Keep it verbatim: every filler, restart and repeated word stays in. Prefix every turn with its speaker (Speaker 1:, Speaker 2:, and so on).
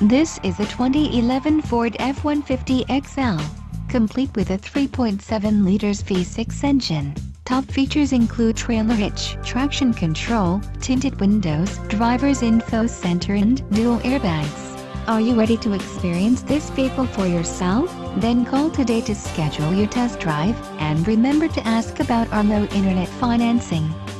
Speaker 1: This is a twenty eleven Ford F one fifty X L, complete with a three point seven liters V six engine. Top features include trailer hitch, traction control, tinted windows, driver's info center and dual airbags. Are you ready to experience this vehicle for yourself? Then call today to schedule your test drive, and remember to ask about our low internet financing.